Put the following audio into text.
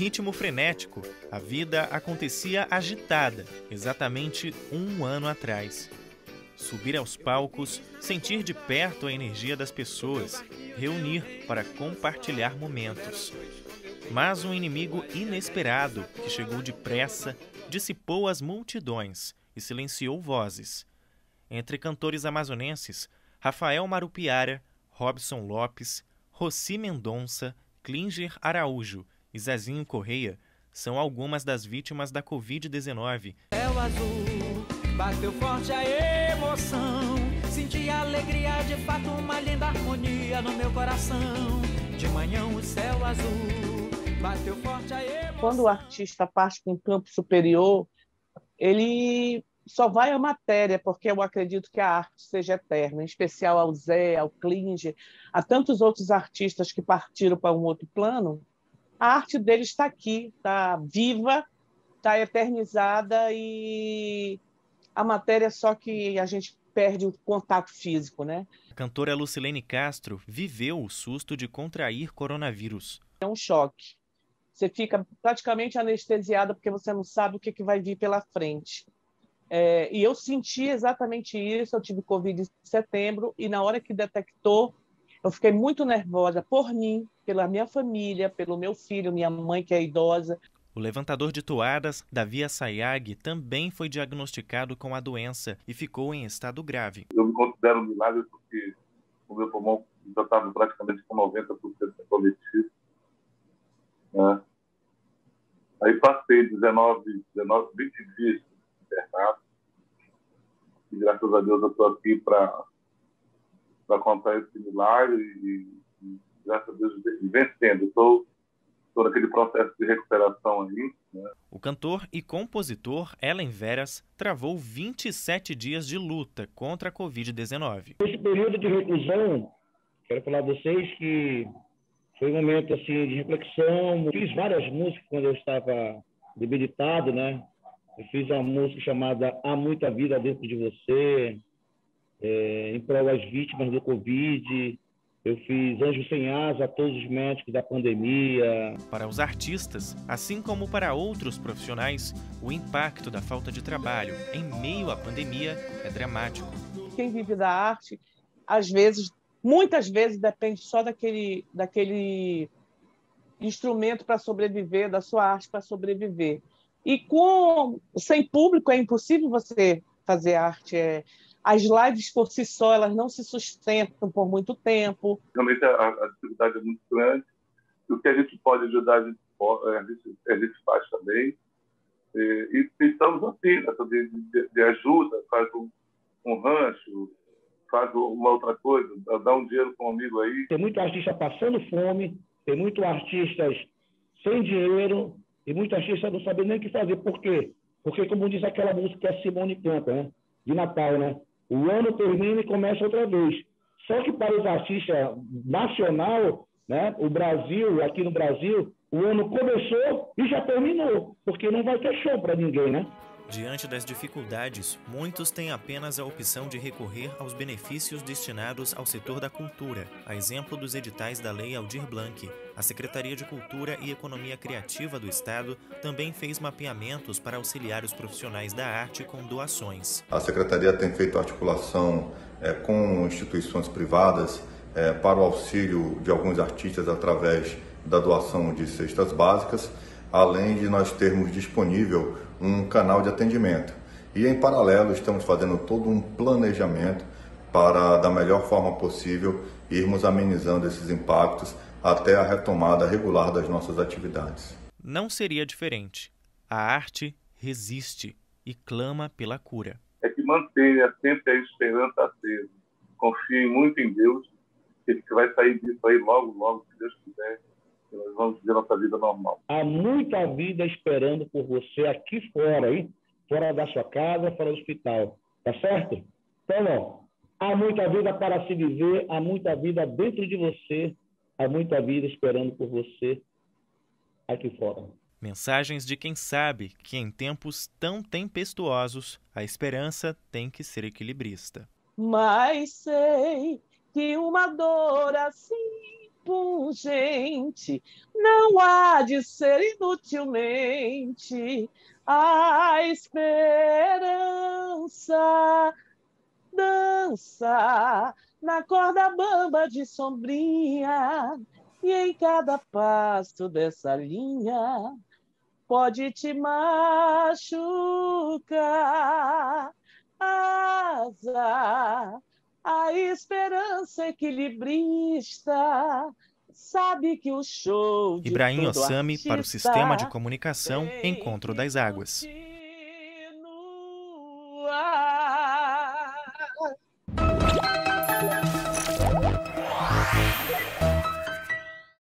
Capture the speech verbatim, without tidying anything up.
ritmo frenético, a vida acontecia agitada, exatamente um ano atrás. Subir aos palcos, sentir de perto a energia das pessoas, reunir para compartilhar momentos. Mas um inimigo inesperado, que chegou depressa, dissipou as multidões e silenciou vozes. Entre cantores amazonenses, Rafael Marupiara, Robson Lopes, Rossi Mendonça, Klinger Araújo e Zezinho Correia são algumas das vítimas da covid dezenove. Céu azul, bateu forte a emoção, senti a alegria de fato, uma linda harmonia no meu coração. De manhã o céu azul, bateu forte a emoção. Quando o artista parte para um campo superior, ele só vai à matéria, porque eu acredito que a arte seja eterna, em especial ao Zé, ao Klinger, a tantos outros artistas que partiram para um outro plano. A arte deles está aqui, está viva, está eternizada, e a matéria é só que a gente perde o contato físico, né? A cantora Lucilene Castro viveu o susto de contrair coronavírus. É um choque. Você fica praticamente anestesiada porque você não sabe o que, que vai vir pela frente. É, e eu senti exatamente isso. Eu tive Covid em setembro e na hora que detectou, eu fiquei muito nervosa por mim, pela minha família, pelo meu filho, minha mãe que é idosa. O levantador de toadas, Davi Assayag, também foi diagnosticado com a doença e ficou em estado grave. Eu me considero um milagre porque o meu pulmão já estava praticamente com noventa por cento comprometido. Né? Aí passei dezenove, dezenove, vinte dias internado. E graças a Deus eu estou aqui para contar esse milagre e, e graças a Deus vencendo. Estou naquele processo de recuperação aí. Né? O cantor e compositor Ellen Veras travou vinte e sete dias de luta contra a covid dezenove. Esse período de reclusão, quero falar a vocês que foi um momento assim, de reflexão. Eu fiz várias músicas quando eu estava debilitado, né? Eu fiz uma música chamada Há Muita Vida Dentro de Você, é, em prol das vítimas do Covid. Eu fiz Anjo Sem Asa a todos os médicos da pandemia. Para os artistas, assim como para outros profissionais, o impacto da falta de trabalho em meio à pandemia é dramático. Quem vive da arte, às vezes, muitas vezes, depende só daquele, daquele instrumento para sobreviver, da sua arte para sobreviver. E com, sem público é impossível você fazer arte. É, as lives por si só, elas não se sustentam por muito tempo. Realmente a, a dificuldade é muito grande. E o que a gente pode ajudar, a gente, a gente, a gente faz também. E, e estamos assim, nessa de, de, de ajuda, faz um, um rancho, faz uma outra coisa, dá um dinheiro para um amigo aí. Tem muito artista passando fome, tem muitos artistas sem dinheiro, e muitos artistas não sabem nem o que fazer. Por quê? Porque, como diz aquela música que a Simone canta, né? De Natal, né? O ano termina e começa outra vez. Só que para os artistas nacional, né? O Brasil, aqui no Brasil, o ano começou e já terminou, porque não vai ter show para ninguém, né? Diante das dificuldades, muitos têm apenas a opção de recorrer aos benefícios destinados ao setor da cultura, a exemplo dos editais da Lei Aldir Blanc. A Secretaria de Cultura e Economia Criativa do Estado também fez mapeamentos para auxiliar os profissionais da arte com doações. A Secretaria tem feito articulação é, com instituições privadas é, para o auxílio de alguns artistas através da doação de cestas básicas, além de nós termos disponível um canal de atendimento. E, em paralelo, estamos fazendo todo um planejamento para, da melhor forma possível, irmos amenizando esses impactos até a retomada regular das nossas atividades. Não seria diferente. A arte resiste e clama pela cura. É que mantenha sempre a esperança acesa. Confie muito em Deus, que Ele vai sair disso aí logo, logo, se Deus quiser. Nós vamos viver nossa vida normal. Há muita vida esperando por você aqui fora, hein? Fora da sua casa, fora do hospital. Tá certo? Então, não. Há muita vida para se viver, há muita vida dentro de você, há muita vida esperando por você aqui fora. Mensagens de quem sabe que em tempos tão tempestuosos, a esperança tem que ser equilibrista. Mas sei que uma dor assim pungente, não há de ser inutilmente a esperança. Dança na corda bamba de sombrinha, e em cada passo dessa linha pode te machucar. Asa, a esperança equilibrista, sabe que o show de Ibrahim todo Ossami para o artista Sistema de Comunicação tem Encontro das Águas.